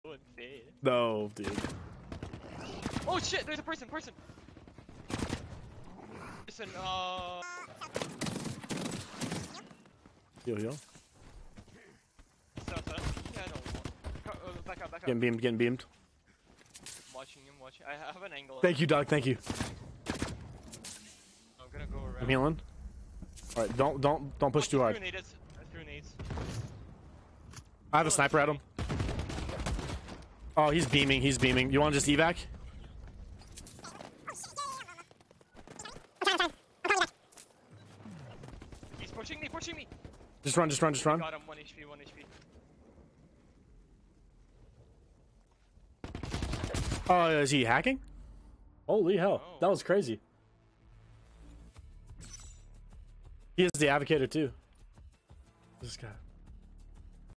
No, dude. Oh shit, there's a person. Listen, Yo. Yeah, no. Back up. Getting beamed. I'm watching. I have an angle. Thank you, Doc. Thank you. I'm gonna go around. I'm healing. All right, don't push too hard. I threw nades. I have a sniper at him. Oh, he's beaming. You want to just evac? He's pushing me. Just run. Got him, 1 HP. Oh, is he hacking? Holy hell, No. that was crazy. He is the advocator too. This guy.